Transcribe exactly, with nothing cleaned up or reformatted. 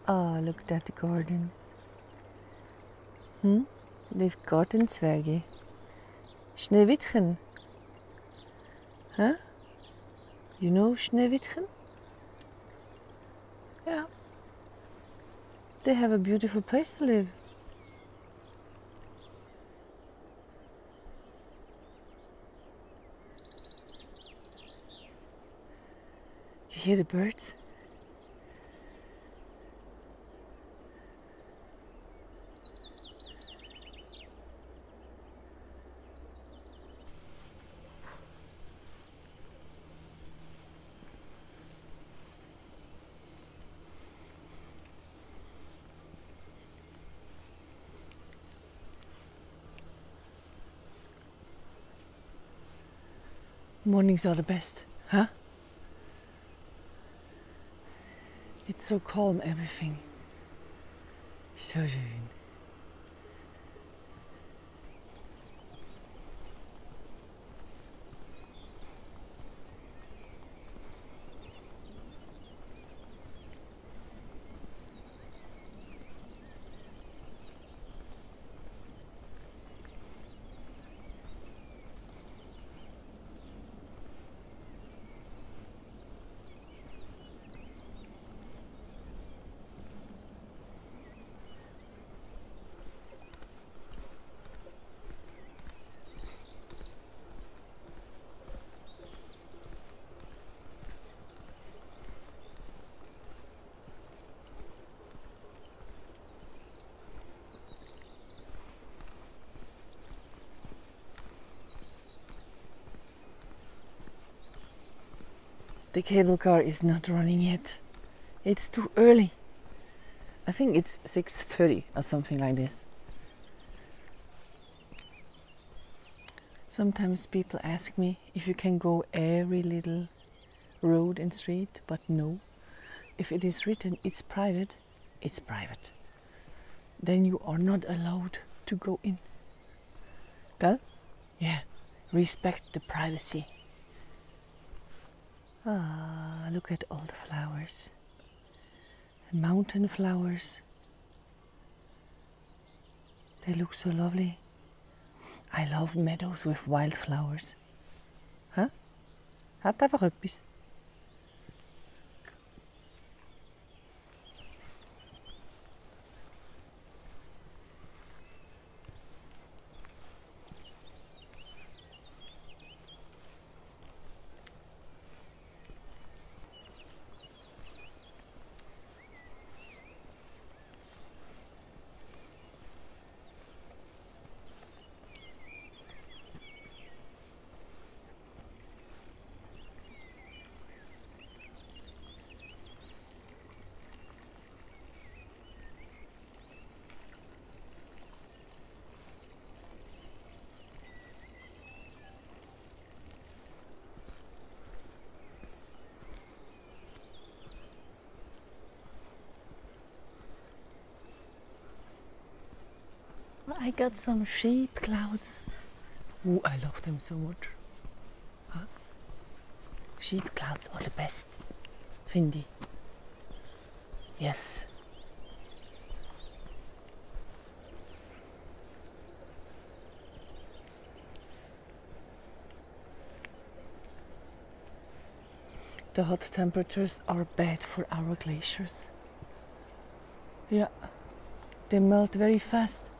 Ah, look at the garden. Hm? The Gartenzwerge. Schneewittchen. Huh? You know Schneewittchen? Yeah. They have a beautiful place to live. You hear the birds? Mornings are the best, huh? It's so calm, everything. So schön. The cable car is not running yet. It's too early. I think it's six thirty or something like this. Sometimes people ask me if you can go every little road and street, but no. If it is written it's private, it's private. Then you are not allowed to go in. Girl? Yeah, respect the privacy. Ah, look at all the flowers. Mountain flowers. They look so lovely. I love meadows with wildflowers. Huh? Hat einfach etwas. I got some sheep clouds. Ooh, I love them so much. Huh? Sheep clouds are the best, finde ich. Yes. The hot temperatures are bad for our glaciers. Yeah, they melt very fast.